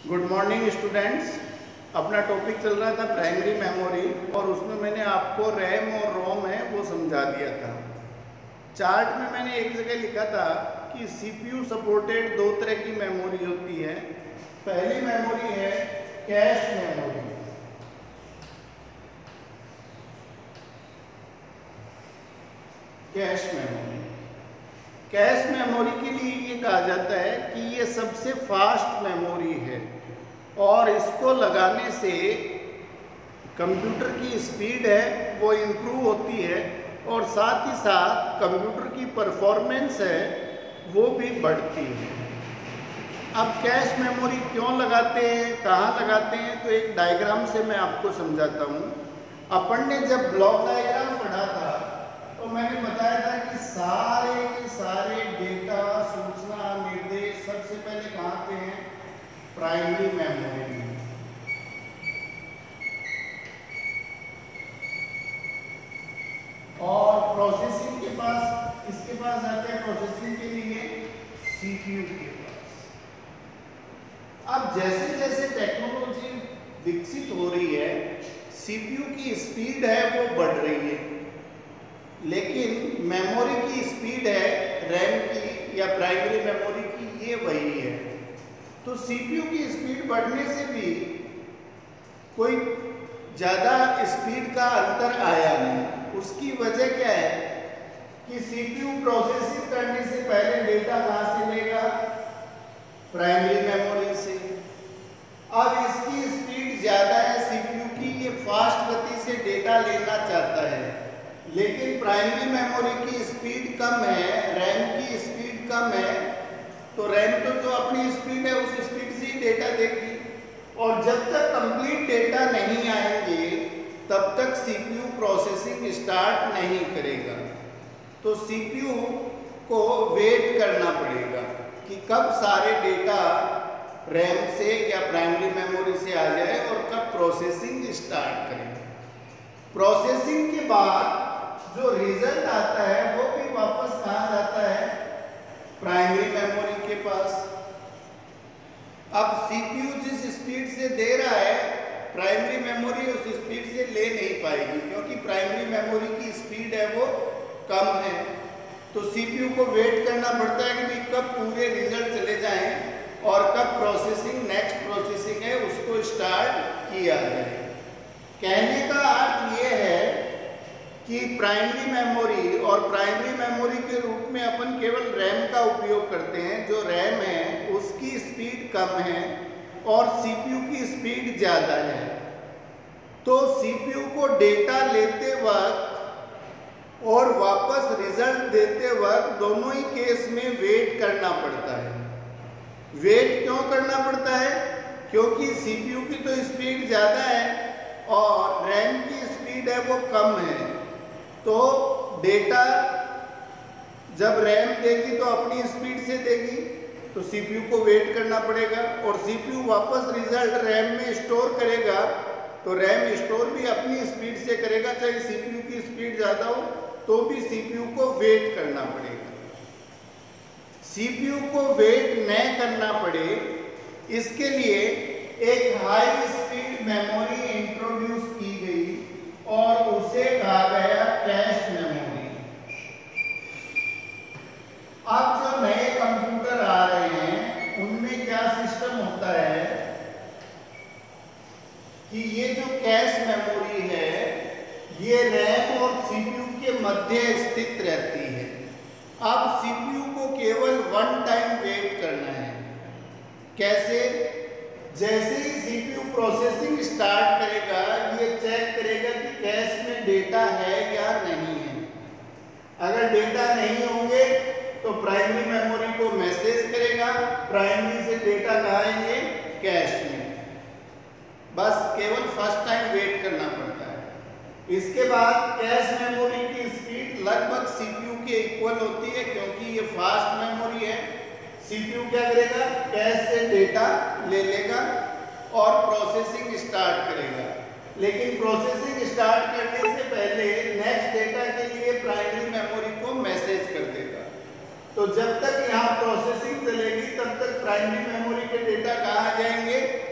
Good morning students. अपना topic चल रहा था प्राइमरी मेमोरी और उसमें मैंने आपको रैम और रोम है वो समझा दिया था। चार्ट में मैंने एक जगह लिखा था कि सीपीयू सपोर्टेड दो तरह की मेमोरी होती है। पहली मेमोरी है कैश मेमोरी। कैश मेमोरी के लिए ये कहा जाता है कि ये सबसे फास्ट मेमोरी है और इसको लगाने से कंप्यूटर की स्पीड है वो इम्प्रूव होती है और साथ ही साथ कंप्यूटर की परफॉर्मेंस है वो भी बढ़ती है। अब कैश मेमोरी क्यों लगाते हैं, कहाँ लगाते हैं, तो एक डायग्राम से मैं आपको समझाता हूँ। अपन ने जब ब्लॉक डायग्राम पढ़ा था तो मैंने बताया था कि सारे के सारे डेटा, सूचना, निर्देश सबसे पहले कहाँ आते हैं, प्राइमरी मेमोरी में। और प्रोसेसिंग के पास, इसके पास आते हैं प्रोसेसिंग के लिए सीपीयू के पास। अब जैसे जैसे टेक्नोलॉजी विकसित हो रही है, सीपीयू की स्पीड है वो बढ़ रही है, लेकिन मेमोरी की स्पीड है रैम की या प्राइमरी मेमोरी की ये वही है। तो सीपीयू की स्पीड बढ़ने से भी कोई ज़्यादा स्पीड का अंतर आया नहीं। उसकी वजह क्या है कि सीपीयू प्रोसेसिंग करने से पहले डेटा कहाँ से लेगा, प्राइमरी मेमोरी से। अब इसकी स्पीड ज़्यादा है सीपीयू की, ये फास्ट गति से डेटा लेना चाहता है, लेकिन प्राइमरी मेमोरी की स्पीड कम है, रैम की स्पीड कम है। तो रैम तो जो अपनी स्पीड है उस स्पीड से ही डेटा देगी और जब तक कंप्लीट डेटा नहीं आएंगे तब तक सीपीयू प्रोसेसिंग स्टार्ट नहीं करेगा। तो सीपीयू को वेट करना पड़ेगा कि कब सारे डेटा रैम से या प्राइमरी मेमोरी से आ जाए और कब प्रोसेसिंग स्टार्ट करें। प्रोसेसिंग के बाद जो रिजल्ट आता है वो भी वापस कहाँ जाता है, प्राइमरी मेमोरी के पास। अब सीपीयू जिस स्पीड से दे रहा है प्राइमरी मेमोरी उस स्पीड से ले नहीं पाएगी, क्योंकि प्राइमरी मेमोरी की स्पीड है वो कम है। तो सीपीयू को वेट करना पड़ता है कि भाई कब पूरे रिजल्ट चले जाएं और कब प्रोसेसिंग, नेक्स्ट प्रोसेसिंग है उसको स्टार्ट किया जाए। कहने का अर्थ ये है कि प्राइमरी मेमोरी और प्राइमरी मेमोरी के रूप में अपन केवल रैम का उपयोग करते हैं। जो रैम है उसकी स्पीड कम है और सीपीयू की स्पीड ज़्यादा है। तो सीपीयू को डेटा लेते वक्त और वापस रिजल्ट देते वक्त दोनों ही केस में वेट करना पड़ता है। वेट क्यों करना पड़ता है? क्योंकि सीपीयू की तो स्पीड ज़्यादा है और रैम की स्पीड है वो कम है। तो डेटा जब रैम देगी तो अपनी स्पीड से देगी, तो सीपीयू को वेट करना पड़ेगा और सीपीयू वापस रिजल्ट रैम में स्टोर करेगा, तो रैम स्टोर भी अपनी स्पीड से करेगा। चाहे सीपीयू की स्पीड ज़्यादा हो तो भी सीपीयू को वेट करना पड़ेगा। सीपीयू को वेट न करना पड़े इसके लिए एक हाई स्पीड मेमोरी इंट्रोड्यूस की गई और उसे कहा गया कैश मेमोरी। अब जो नए कंप्यूटर आ रहे हैं उनमें क्या सिस्टम होता है कि ये जो कैश मेमोरी है ये रैम और सीपीयू के मध्य स्थित रहती है। अब सीपीयू को केवल वन टाइम वेट करना है। कैसे? जैसे ही सीपीयू प्रोसेसिंग स्टार्ट करेगा ये चेक करेगा कि कैश में डेटा है या नहीं है। अगर डेटा नहीं होंगे तो प्राइमरी मेमोरी को मैसेज करेगा, प्राइमरी से डेटा कहाँ आएंगे, कैश में। बस केवल फर्स्ट टाइम वेट करना पड़ता है। इसके बाद कैश मेमोरी की स्पीड लगभग सीपीयू के इक्वल होती है, क्योंकि ये फास्ट मेमोरी है। सीपीयू क्या करेगा, कैश से डेटा ले लेगा और प्रोसेसिंग स्टार्ट करेगा, लेकिन प्रोसेसिंग स्टार्ट करने से पहले नेक्स्ट डेटा के लिए प्राइमरी मेमोरी को मैसेज कर देगा। तो जब तक यहाँ प्रोसेसिंग चलेगी तब तक प्राइमरी मेमोरी के डेटा कहाँ जाएंगे,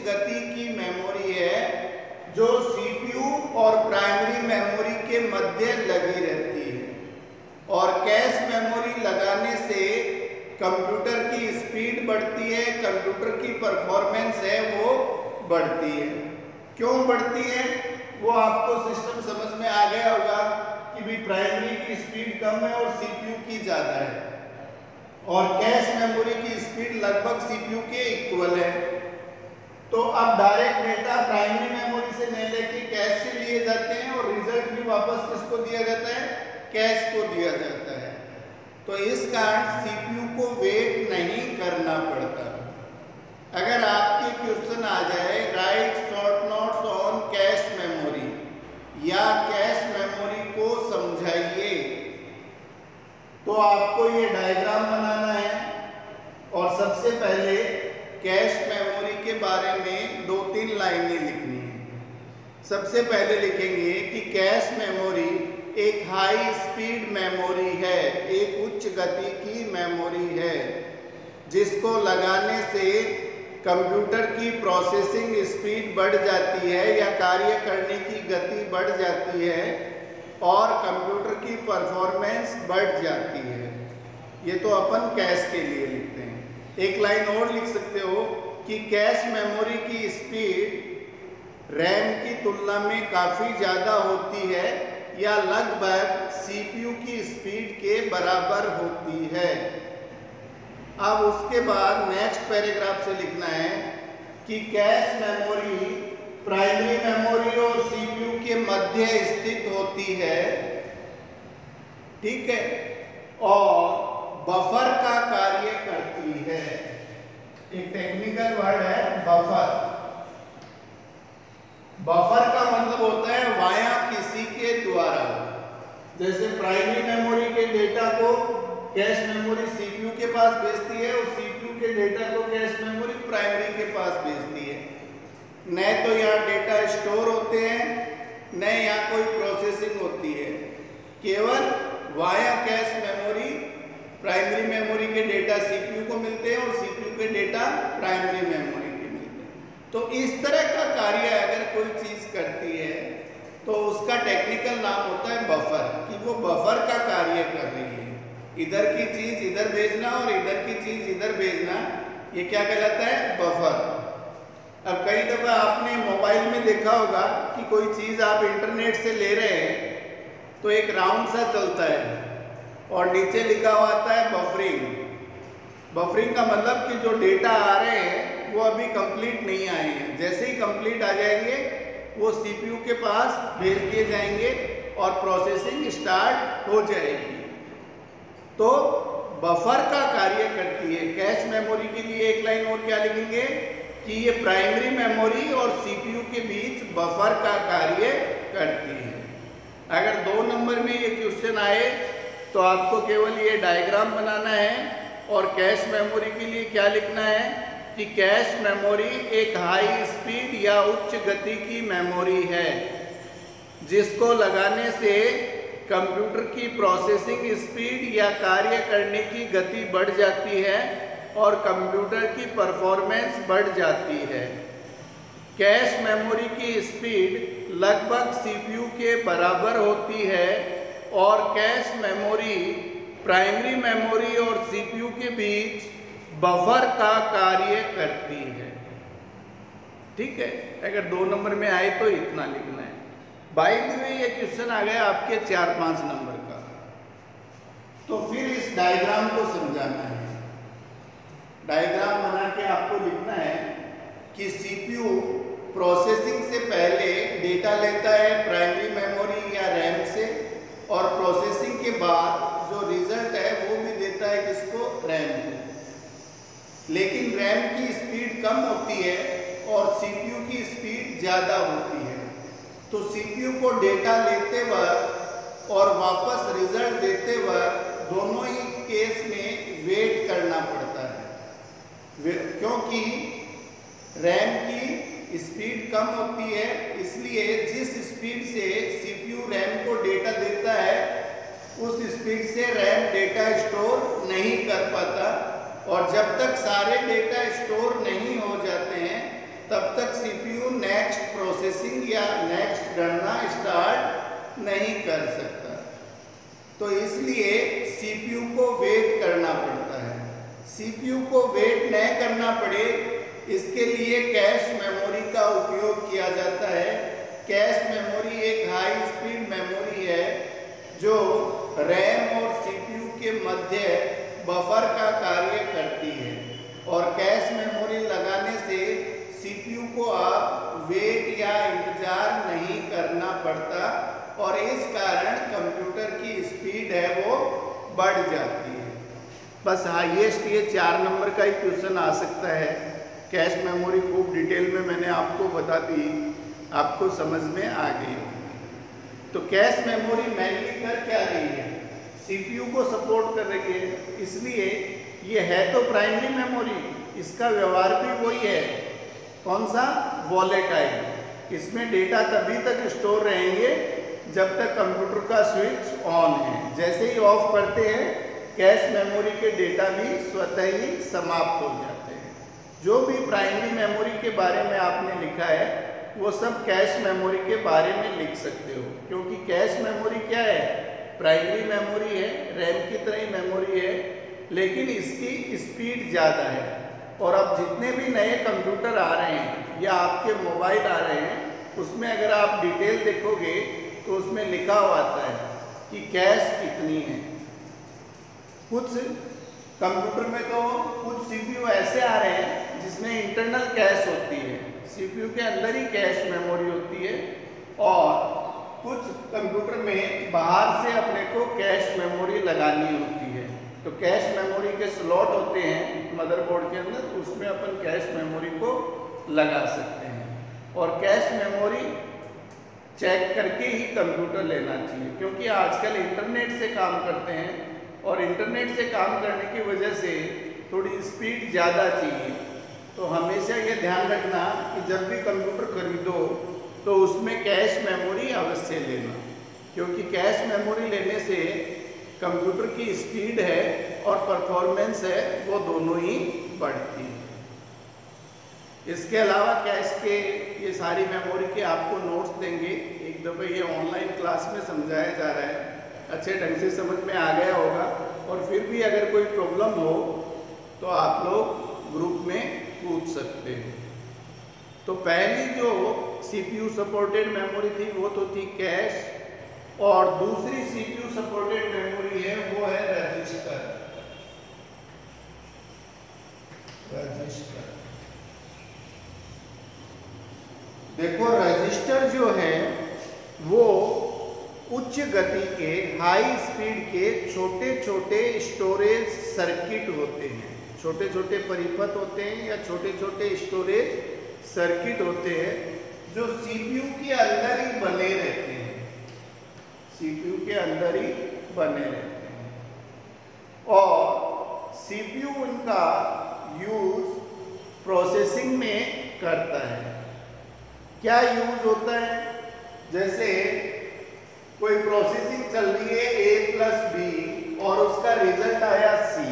गति की मेमोरी है जो सीपीयू और प्राइमरी मेमोरी के मध्य लगी रहती है, और कैश मेमोरी लगाने से कंप्यूटर की स्पीड बढ़ती है, कंप्यूटर की परफॉर्मेंस है वो बढ़ती है। क्यों बढ़ती है वो आपको सिस्टम समझ में आ गया होगा कि भी प्राइमरी की स्पीड कम है और सीपीयू की ज़्यादा है, और कैश मेमोरी की स्पीड लगभग सीपीयू के इक्वल है। तो अब डायरेक्ट डेटा प्राइमरी मेमोरी से नहीं लेके कैश से लिए जाते हैं और रिजल्ट भी वापस किसको दिया जाता है, कैश को दिया जाता है। तो इस कारण सीपीयू को वेट नहीं करना पड़ता। अगर आपके क्वेश्चन आ जाए write short notes on cache memory या कैश मेमोरी को समझाइए, तो आपको ये डायग्राम बनाना है और सबसे पहले कैश मेमोरी के बारे में 2-3 लाइनें लिखनी है। सबसे पहले लिखेंगे कि कैश मेमोरी एक हाई स्पीड मेमोरी है, एक उच्च गति की मेमोरी है, जिसको लगाने से कंप्यूटर की प्रोसेसिंग स्पीड बढ़ जाती है या कार्य करने की गति बढ़ जाती है और कंप्यूटर की परफॉर्मेंस बढ़ जाती है। ये तो अपन कैश के लिए लिखते हैं। एक लाइन और लिख सकते हो कि कैश मेमोरी की स्पीड रैम की तुलना में काफ़ी ज़्यादा होती है या लगभग सीपीयू की स्पीड के बराबर होती है। अब उसके बाद नेक्स्ट पैराग्राफ से लिखना है कि कैश मेमोरी प्राइमरी मेमोरी और सीपीयू के मध्य स्थित होती है, ठीक है, और बफर का कार्य करती है। एक टेक्निकल वर्ड है बफर। बफर का मतलब होता है वाया किसी के द्वारा। जैसे प्राइमरी मेमोरी के डेटा को कैश मेमोरी सीपीयू के पास भेजती है और सीपीयू के डेटा को कैश मेमोरी प्राइमरी के पास भेजती है। न तो यहाँ डेटा स्टोर होते हैं, न यहाँ कोई प्रोसेसिंग होती है, केवल via cache memory primary memory के डेटा सीपीयू को मिलते हैं और सीपीयू के डेटा प्राइमरी मेमोरी के मिलते हैं। तो इस तरह का कार्य अगर कोई चीज़ करती है तो उसका टेक्निकल नाम होता है बफर, कि वो बफर का कार्य कर रही है। इधर की चीज़ इधर भेजना और इधर की चीज़ इधर भेजना, ये क्या कहलाता है, बफर। अब कई दफ़ा आपने मोबाइल में देखा होगा कि कोई चीज़ आप इंटरनेट से ले रहे हैं तो एक राउंड सा चलता है और नीचे लिखा हुआ आता है बफरिंग। बफरिंग का मतलब कि जो डेटा आ रहे हैं वो अभी कंप्लीट नहीं आए हैं, जैसे ही कंप्लीट आ जाएंगे वो सीपीयू के पास भेज दिए जाएंगे और प्रोसेसिंग स्टार्ट हो जाएगी। तो बफर का कार्य करती है। कैश मेमोरी के लिए एक लाइन और क्या लिखेंगे कि ये प्राइमरी मेमोरी और सीपीयू के बीच बफर का कार्य करती है। अगर 2 नंबर में ये क्वेश्चन आए तो आपको केवल ये डायग्राम बनाना है और कैश मेमोरी के लिए क्या लिखना है कि कैश मेमोरी एक हाई स्पीड या उच्च गति की मेमोरी है, जिसको लगाने से कंप्यूटर की प्रोसेसिंग स्पीड या कार्य करने की गति बढ़ जाती है और कंप्यूटर की परफॉर्मेंस बढ़ जाती है। कैश मेमोरी की स्पीड लगभग सीपीयू के बराबर होती है और कैश मेमोरी प्राइमरी मेमोरी और सीपीयू के बीच बफर का कार्य करती है। ठीक है, अगर 2 नंबर में आए तो इतना लिखना है। बाय द वे ये क्वेश्चन आ गया आपके 4-5 नंबर का, तो फिर इस डायग्राम को समझाना है। डायग्राम बना के आपको लिखना है कि सीपीयू प्रोसेसिंग से पहले डेटा लेता है प्राइमरी मेमोरी या रैम से, और प्रोसेसिंग के बाद जो रिजल्ट है वो भी देता है किसको, रैम को। लेकिन रैम की स्पीड कम होती है और सीपीयू की स्पीड ज़्यादा होती है। तो सीपीयू को डेटा लेते वक्त और वापस रिजल्ट देते वक्त दोनों ही केस में वेट करना पड़ता है, क्योंकि रैम की स्पीड कम होती है। इसलिए जिस स्पीड से सीपीयू रैम को डेटा देता है उस स्पीड से रैम डेटा स्टोर नहीं कर पाता, और जब तक सारे डेटा स्टोर नहीं हो जाते हैं तब तक सीपीयू नेक्स्ट प्रोसेसिंग या नेक्स्ट गणना स्टार्ट नहीं कर सकता। तो इसलिए सीपीयू को वेट करना पड़ता है। सीपीयू को वेट न करना पड़े इसके लिए कैश मेमोरी का उपयोग किया जाता है। कैश मेमोरी एक हाई स्पीड मेमोरी है जो रैम और सीपीयू के मध्य बफर का कार्य करती है, और कैश मेमोरी लगाने से सीपीयू को आप वेट या इंतजार नहीं करना पड़ता, और इस कारण कंप्यूटर की स्पीड है वो बढ़ जाती है। बस हाईएस्ट ये 4 नंबर का ही क्वेश्चन आ सकता है। कैश मेमोरी खूब डिटेल में मैंने आपको बता दी, आपको समझ में आ गई। तो कैश मेमोरी मेनली कर क्या रही है? सीपीयू को सपोर्ट कर रही है, इसलिए ये है तो प्राइमरी मेमोरी, इसका व्यवहार भी वही है। कौन सा? वॉलेटाइल। इसमें डेटा तभी तक स्टोर रहेंगे जब तक कंप्यूटर का स्विच ऑन है। जैसे ही ऑफ करते हैं कैश मेमोरी के डेटा भी स्वतः ही समाप्त हो जाते हैं। जो भी प्राइमरी मेमोरी के बारे में आपने लिखा है वो सब कैश मेमोरी के बारे में लिख सकते हो, क्योंकि कैश मेमोरी क्या है? प्राइमरी मेमोरी है, रैम की तरह ही मेमोरी है, लेकिन इसकी स्पीड ज़्यादा है। और अब जितने भी नए कंप्यूटर आ रहे हैं या आपके मोबाइल आ रहे हैं, उसमें अगर आप डिटेल देखोगे तो उसमें लिखा हुआ आता है कि कैश कितनी है। कुछ कंप्यूटर में तो कुछ सीपीयू ऐसे आ रहे हैं जिसमें इंटरनल कैश होती है, सीपीयू के अंदर ही कैश मेमोरी होती है, और कुछ कंप्यूटर में बाहर से अपने को कैश मेमोरी लगानी होती है। तो कैश मेमोरी के स्लॉट होते हैं मदरबोर्ड के अंदर, उसमें अपन कैश मेमोरी को लगा सकते हैं। और कैश मेमोरी चेक करके ही कंप्यूटर लेना चाहिए, क्योंकि आजकल इंटरनेट से काम करते हैं, और इंटरनेट से काम करने की वजह से थोड़ी स्पीड ज़्यादा चाहिए। तो हमेशा ये ध्यान रखना कि जब भी कंप्यूटर खरीदो तो उसमें कैश मेमोरी अवश्य लेना, क्योंकि कैश मेमोरी लेने से कंप्यूटर की स्पीड है और परफॉर्मेंस है वो दोनों ही बढ़ती है। इसके अलावा कैश के ये सारी मेमोरी के आपको नोट्स देंगे। एक दफ़े ये ऑनलाइन क्लास में समझाया जा रहा है, अच्छे ढंग से समझ में आ गया होगा। और फिर भी अगर कोई प्रॉब्लम हो तो आप लोग ग्रुप में पूछ सकते हैं। तो पहली जो सीपीयू सपोर्टेड मेमोरी थी वो तो थी कैश, और दूसरी सीपीयू सपोर्टेड मेमोरी है वो है रजिस्टर। देखो रजिस्टर जो है वो उच्च गति के हाई स्पीड के छोटे छोटे स्टोरेज सर्किट होते हैं। छोटे छोटे परिपथ होते हैं या छोटे छोटे स्टोरेज सर्किट होते हैं जो सीपीयू के अंदर ही बने रहते हैं, सीपीयू के अंदर ही बने रहते हैं। और सीपीयू उनका यूज प्रोसेसिंग में करता है। क्या यूज होता है? जैसे कोई प्रोसेसिंग चल रही है A+B और उसका रिजल्ट आया C,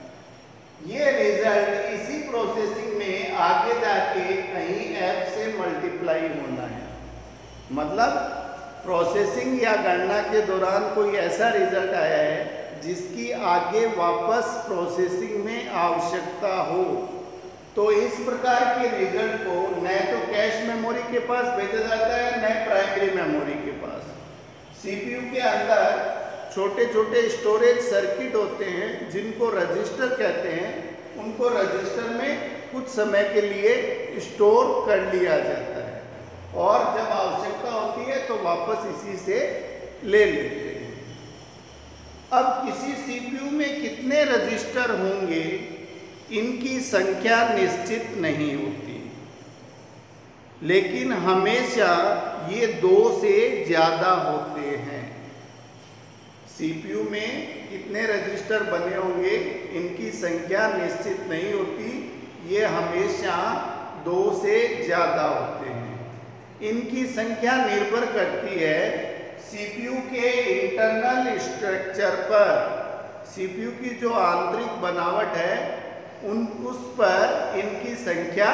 ये रिजल्ट इसी प्रोसेसिंग में आगे जाके कहीं F से मल्टीप्लाई होना है। मतलब प्रोसेसिंग या गणना के दौरान कोई ऐसा रिजल्ट आया है जिसकी आगे वापस प्रोसेसिंग में आवश्यकता हो, तो इस प्रकार के रिजल्ट को न तो कैश मेमोरी के पास भेजा जाता है न प्राइमरी मेमोरी के पास। सीपीयू के अंदर छोटे छोटे स्टोरेज सर्किट होते हैं जिनको रजिस्टर कहते हैं, उनको रजिस्टर में कुछ समय के लिए स्टोर कर लिया जाता है, और जब आवश्यकता होती है तो वापस इसी से ले लेते हैं। अब किसी सीपीयू में कितने रजिस्टर होंगे इनकी संख्या निश्चित नहीं होती, लेकिन हमेशा ये 2 से ज़्यादा होते हैं। सीपीयू में कितने रजिस्टर बने होंगे इनकी संख्या निश्चित नहीं होती, ये हमेशा 2 से ज़्यादा होते हैं। इनकी संख्या निर्भर करती है सीपीयू के इंटरनल स्ट्रक्चर पर। सीपीयू की जो आंतरिक बनावट है उस पर इनकी संख्या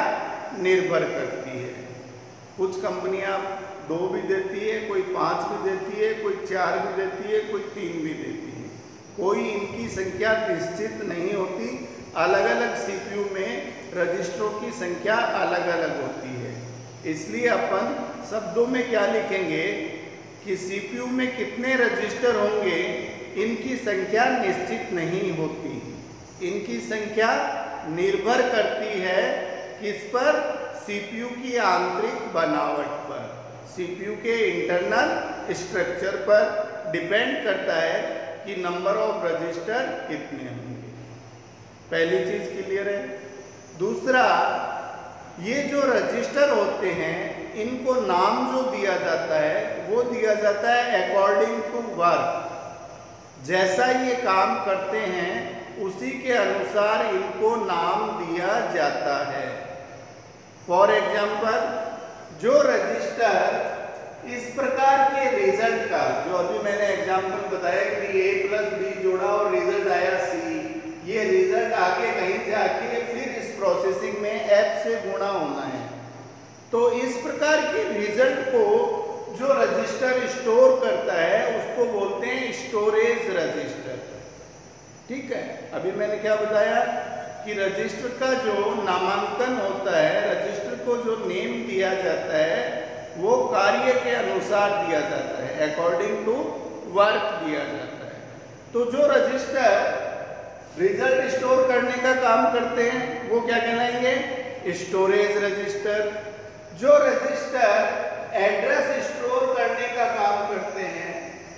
निर्भर करती है। कुछ कंपनियां 2 भी देती है, कोई 5 भी देती है, कोई 4 भी देती है, कोई 3 भी देती है। कोई इनकी संख्या निश्चित नहीं होती। अलग अलग सीपीयू में रजिस्टरों की संख्या अलग अलग होती है। इसलिए अपन शब्दों में क्या लिखेंगे कि सीपीयू में कितने रजिस्टर होंगे, इनकी संख्या निश्चित नहीं होती। इनकी संख्या निर्भर करती है किस पर? सीपीयू की आंतरिक बनावट पर, सीपीयू के इंटरनल स्ट्रक्चर पर डिपेंड करता है कि नंबर ऑफ रजिस्टर कितने होंगे। पहली चीज क्लियर है। दूसरा, ये जो रजिस्टर होते हैं इनको नाम जो दिया जाता है वो दिया जाता है अकॉर्डिंग टू वर्क। जैसा ये काम करते हैं उसी के अनुसार इनको नाम दिया जाता है। फॉर एग्जाम्पल, जो रजिस्टर इस प्रकार के रिजल्ट का, जो अभी मैंने एग्जाम्पल बताया कि a+b जोड़ा और रिजल्ट आया c, ये रिजल्ट आगे कहीं जाके फिर इस प्रोसेसिंग में f से गुणा होना है। तो इस प्रकार के रिजल्ट को जो रजिस्टर स्टोर करता है उसको बोलते हैं स्टोरेज रजिस्टर। ठीक है, अभी मैंने क्या बताया कि रजिस्टर का जो नामांकन होता है, रजिस्टर को जो नेम दिया जाता है वो कार्य के अनुसार दिया जाता है, अकॉर्डिंग टू वर्क दिया जाता है। तो जो रजिस्टर रिजल्ट स्टोर करने का काम करते हैं वो क्या कहलाएंगे? Storage register. जो रजिस्टर एड्रेस स्टोर करने का काम करते हैं,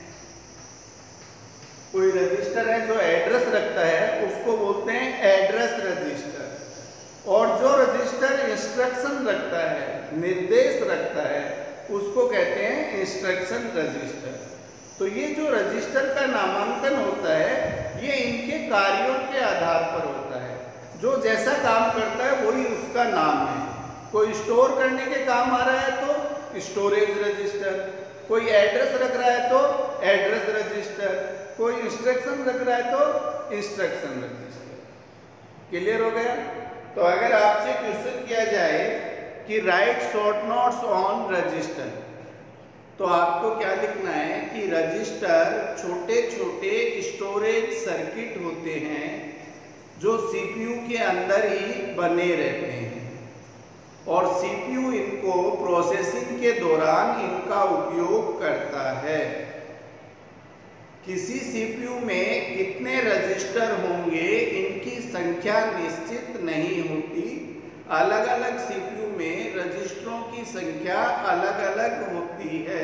कोई रजिस्टर है जो एड्रेस रखता है उसको बोलते हैं एड्रेस रजिस्टर। और जो रजिस्टर इंस्ट्रक्शन रखता है, निर्देश रखता है, उसको कहते हैं इंस्ट्रक्शन रजिस्टर। तो ये जो रजिस्टर का नामांकन होता है ये इनके कार्यों के आधार पर होता है। जो जैसा काम करता है वही उसका नाम है। कोई स्टोर करने के काम आ रहा है तो स्टोरेज रजिस्टर, कोई एड्रेस रख रहा है तो एड्रेस रजिस्टर, कोई इंस्ट्रक्शन रख रहा है तो इंस्ट्रक्शन रजिस्टर। क्लियर हो गया? तो अगर आपसे क्वेश्चन किया जाए कि write short notes on register, तो आपको क्या लिखना है कि रजिस्टर छोटे छोटे स्टोरेज सर्किट होते हैं जो सीपीयू के अंदर ही बने रहते हैं और सीपीयू इनको प्रोसेसिंग के दौरान इनका उपयोग करता है। किसी सीपीयू में कितने रजिस्टर होंगे इनकी संख्या निश्चित नहीं होती। अलग अलग सीपीयू में रजिस्टरों की संख्या अलग अलग होती है।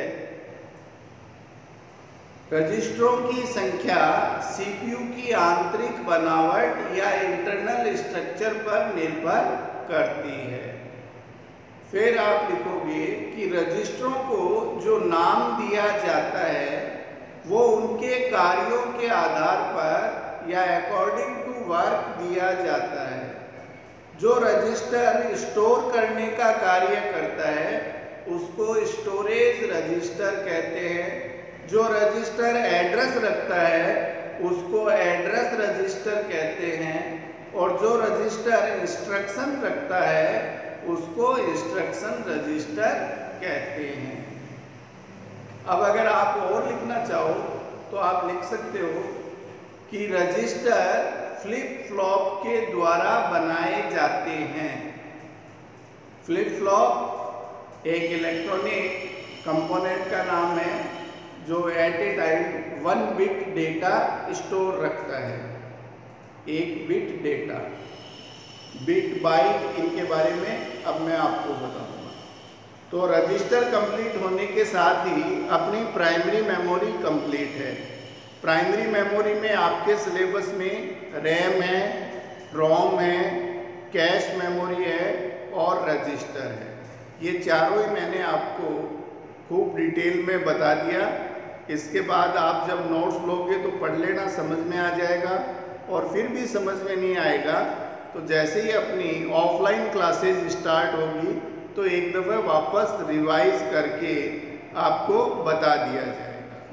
रजिस्टरों की संख्या सीपीयू की आंतरिक बनावट या इंटरनल स्ट्रक्चर पर निर्भर करती है। फिर आप लिखोगे कि रजिस्टरों को जो नाम दिया जाता है वो उनके कार्यों के आधार पर या अकॉर्डिंग टू वर्क दिया जाता है। जो रजिस्टर स्टोर करने का कार्य करता है उसको स्टोरेज रजिस्टर कहते हैं। जो रजिस्टर एड्रेस रखता है उसको एड्रेस रजिस्टर कहते हैं और जो रजिस्टर इंस्ट्रक्शन रखता है उसको इंस्ट्रक्शन रजिस्टर कहते हैं। अब अगर आप और लिखना चाहो तो आप लिख सकते हो कि रजिस्टर फ्लिप फ्लॉप के द्वारा बनाए जाते हैं। फ्लिप फ्लॉप एक इलेक्ट्रॉनिक कंपोनेंट का नाम है जो at a time 1 bit data store रखता है। 1 बिट डेटा, बिट बाइट, इनके बारे में अब मैं आपको बताऊंगा। तो रजिस्टर कंप्लीट होने के साथ ही अपनी प्राइमरी मेमोरी कंप्लीट है। प्राइमरी मेमोरी में आपके सिलेबस में रैम है, रोम है, कैश मेमोरी है और रजिस्टर है। ये चारों ही मैंने आपको खूब डिटेल में बता दिया। इसके बाद आप जब नोट्स लोगे तो पढ़ लेना, समझ में आ जाएगा। और फिर भी समझ में नहीं आएगा तो जैसे ही अपनी ऑफलाइन क्लासेज स्टार्ट होगी तो एक दफ़ा वापस रिवाइज करके आपको बता दिया जाएगा।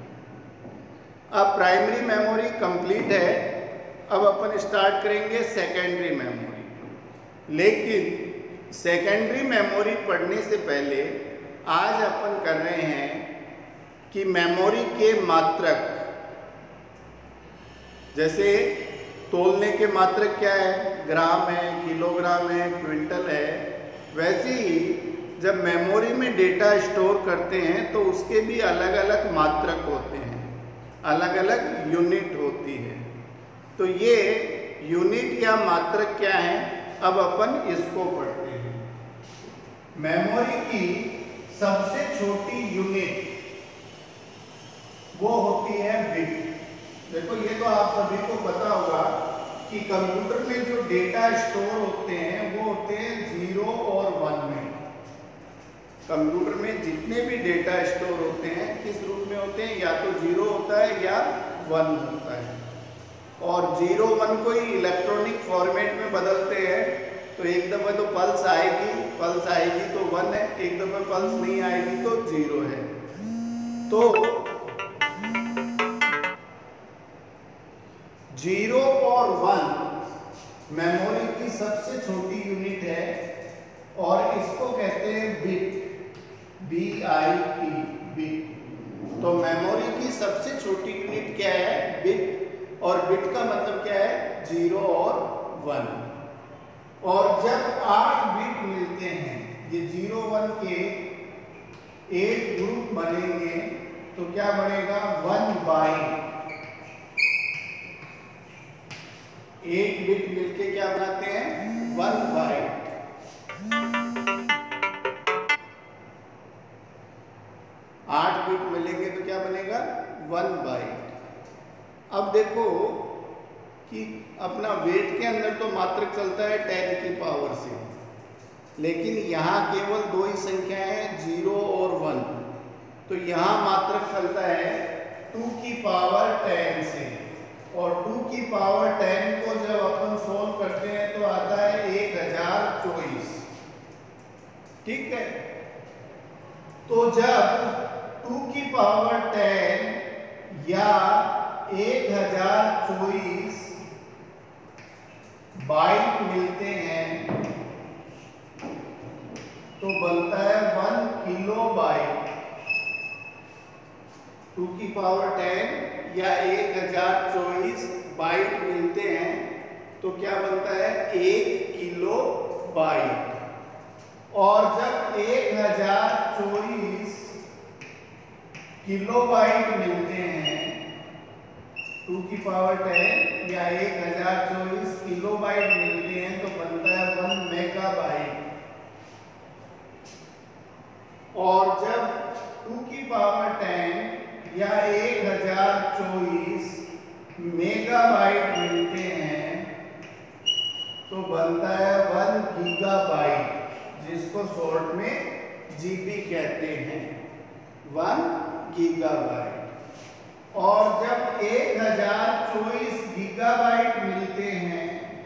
अब प्राइमरी मेमोरी कंप्लीट है, अब अपन स्टार्ट करेंगे सेकेंडरी मेमोरी। लेकिन सेकेंडरी मेमोरी पढ़ने से पहले आज अपन कर रहे हैं कि मेमोरी के मात्रक, जैसे तोलने के मात्रक क्या है, ग्राम है, किलोग्राम है, क्विंटल है। वैसे ही जब मेमोरी में डेटा स्टोर करते हैं तो उसके भी अलग अलग मात्रक होते हैं, अलग अलग यूनिट होती है। तो ये यूनिट या मात्रक क्या है, अब अपन इसको पढ़ते हैं। मेमोरी की सबसे छोटी यूनिट वो होती है बिट। देखो ये तो आप सभी को पता होगा कि कंप्यूटर में जो डेटा स्टोर होते हैं वो होते हैं 0 और 1 में। कंप्यूटर में जितने भी डेटा स्टोर होते हैं किस रूप में होते हैं, या तो 0 होता है या 1 होता है। और 0 1 को ही इलेक्ट्रॉनिक फॉर्मेट में बदलते हैं। तो एक दफ़ा तो पल्स आएगी तो 1 है, एक दफ़ा पल्स नहीं आएगी तो 0 है। तो 0 और 1 मेमोरी की सबसे छोटी यूनिट है और इसको कहते हैं बिट, BIT, बिट। तो मेमोरी की सबसे छोटी यूनिट क्या है, बिट। और बिट का मतलब क्या है, 0 और 1। और जब 8 बिट मिलते हैं, ये 0 1 के 8 ग्रुप बनेंगे तो क्या बनेगा, 1 बाइट। 8 बिट मिलके क्या बनाते हैं, 1 बाइट। 8 बिट मिलेंगे तो क्या बनेगा, 1 बाइट। अब देखो कि अपना वेट के अंदर तो मात्रक चलता है 10 की पावर से, लेकिन यहाँ केवल 2 ही संख्या है, 0 और 1। तो यहाँ मात्रक चलता है 2 की पावर 10 से। और 2 की पावर 10 को जब अपन सोल्व करते हैं तो आता है 1024। ठीक है। तो जब 2 की पावर 10 या 1024 बाइट मिलते हैं तो बनता है 1 किलो बाइट। 2 की पावर 10 या 1024 बाइट मिलते हैं तो क्या बनता है, 1 किलो बाइट। और जब 1024 किलो बाइट मिलते हैं, 2 की पावर 10 या 1024 किलो बाइट मिलते हैं तो बनता है 1 मेगाबाइट। और जब 2 की पावर 10 या 1024 मेगाबाइट मिलते हैं तो बनता है 1 गीगाबाइट, जिसको शॉर्ट में जीबी कहते हैं, 1 गीगाबाइट। और जब 1024 गीगाबाइट मिलते हैं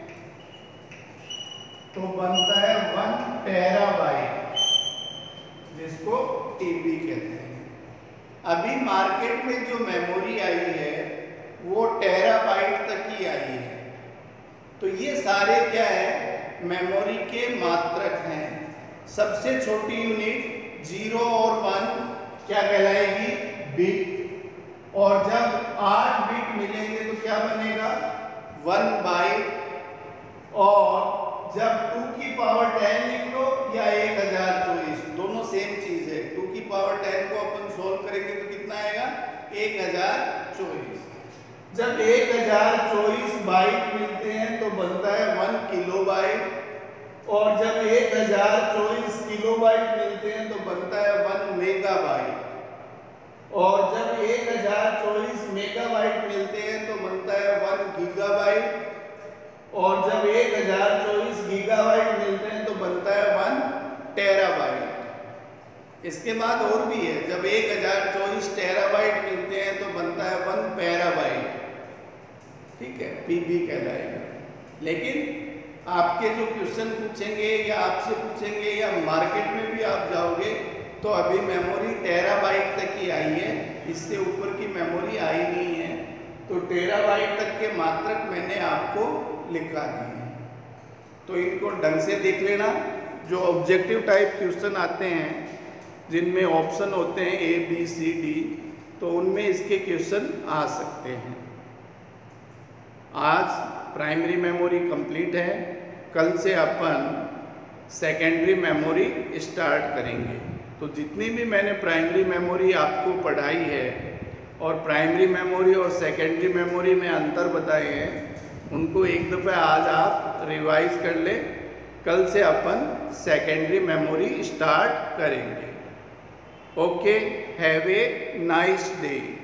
तो बनता है 1 टेराबाइट, जिसको टीबी कहते हैं। अभी मार्केट में जो मेमोरी आई है वो टेराबाइट तक ही आई है। तो ये सारे क्या है, मेमोरी के मात्रक हैं। सबसे छोटी यूनिट 0 और 1 क्या कहलाएगी, बिट। और जब 8 बिट मिलेंगे तो क्या बनेगा, 1 बाइट। और जब 2 की पावर 10 लिख लो या 1024, दोनों सेम चीज है। 2 की पावर 10 को अपन सोल्व करेंगे तो कितना आएगा, 1024। जब 1024 बाइट मिलते हैं तो बनता है 1 किलो बाइट। और जब 1024 किलो बाइट मिलते हैं तो बनता है 1 मेगाबाइट। और जब 1024 मेगाबाइट मिलते हैं तो बनता है 1 गीगाबाइट। और जब 1024 गीगाबाइट मिलते हैं तो बनता है 1 टेराबाइट। इसके बाद और भी है, जब 1024 टेराबाइट मिलते हैं तो बनता है 1 पेराबाइट। ठीक है, पीबी कहलाएगा। लेकिन आपके जो क्वेश्चन पूछेंगे या आपसे पूछेंगे या मार्केट में भी आप जाओगे तो अभी मेमोरी टेराबाइट तक ही आई है, इससे ऊपर की मेमोरी आई नहीं है। तो टेराबाइट तक के मात्रक मैंने आपको लिखा दिए, तो इनको ढंग से देख लेना। जो ऑब्जेक्टिव टाइप क्वेश्चन आते हैं जिनमें ऑप्शन होते हैं A B C D, तो उनमें इसके क्वेश्चन आ सकते हैं। आज प्राइमरी मेमोरी कंप्लीट है, कल से अपन सेकेंडरी मेमोरी स्टार्ट करेंगे। तो जितनी भी मैंने प्राइमरी मेमोरी आपको पढ़ाई है और प्राइमरी मेमोरी और सेकेंडरी मेमोरी में अंतर बताए हैं, उनको एक दफ़ा आज आप रिवाइज कर ले। कल से अपन सेकेंडरी मेमोरी स्टार्ट करेंगे। Okay, have a nice day.